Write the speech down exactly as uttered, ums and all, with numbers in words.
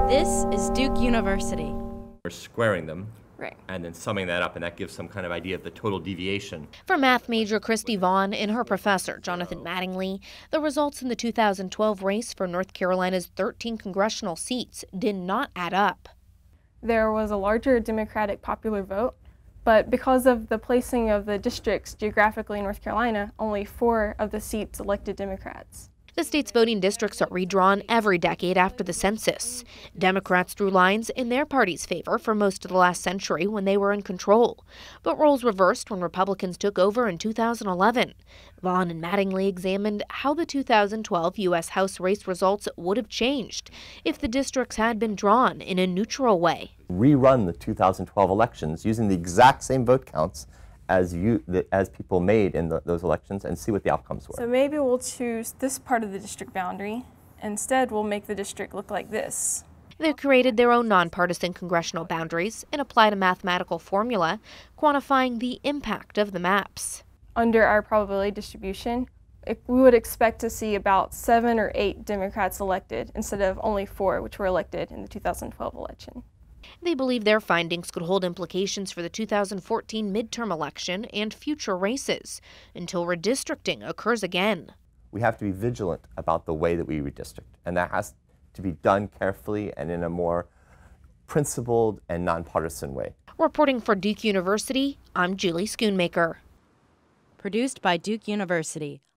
This is Duke University. We're squaring them. Right. And then summing that up, and that gives some kind of idea of the total deviation. For math major Christy Vaughn and her professor, Jonathan Mattingly, the results in the two thousand twelve race for North Carolina's thirteen congressional seats did not add up. There was a larger Democratic popular vote, but because of the placing of the districts geographically in North Carolina, only four of the seats elected Democrats. The state's voting districts are redrawn every decade after the census. Democrats drew lines in their party's favor for most of the last century when they were in control, but roles reversed when Republicans took over in two thousand eleven. Vaughn and Mattingly examined how the two thousand twelve U S House race results would have changed if the districts had been drawn in a neutral way. Rerun the two thousand twelve elections using the exact same vote counts as you as people made in the, those elections, and see what the outcomes were. So maybe we'll choose this part of the district boundary. Instead, we'll make the district look like this. They created their own nonpartisan congressional boundaries and applied a mathematical formula quantifying the impact of the maps. Under our probability distribution, it, we would expect to see about seven or eight Democrats elected instead of only four, which were elected in the two thousand twelve election. They believe their findings could hold implications for the two thousand fourteen midterm election and future races until redistricting occurs again. We have to be vigilant about the way that we redistrict, and that has to be done carefully and in a more principled and nonpartisan way. Reporting for Duke University, I'm Julie Schoonmaker. Produced by Duke University.